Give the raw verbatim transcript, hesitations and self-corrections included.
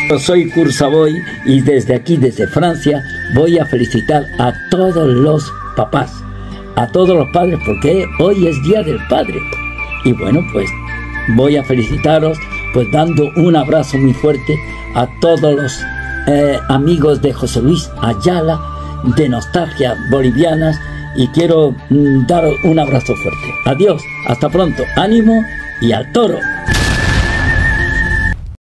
Yo soy Kurt Savoy y desde aquí, desde Francia, voy a felicitar a todos los papás, a todos los padres, porque hoy es Día del Padre. Y bueno, pues voy a felicitaros, pues dando un abrazo muy fuerte a todos los eh, amigos de José Luis Ayala, de Nostalgia Bolivianas, y quiero mm, dar un abrazo fuerte. Adiós, hasta pronto, ánimo y al toro.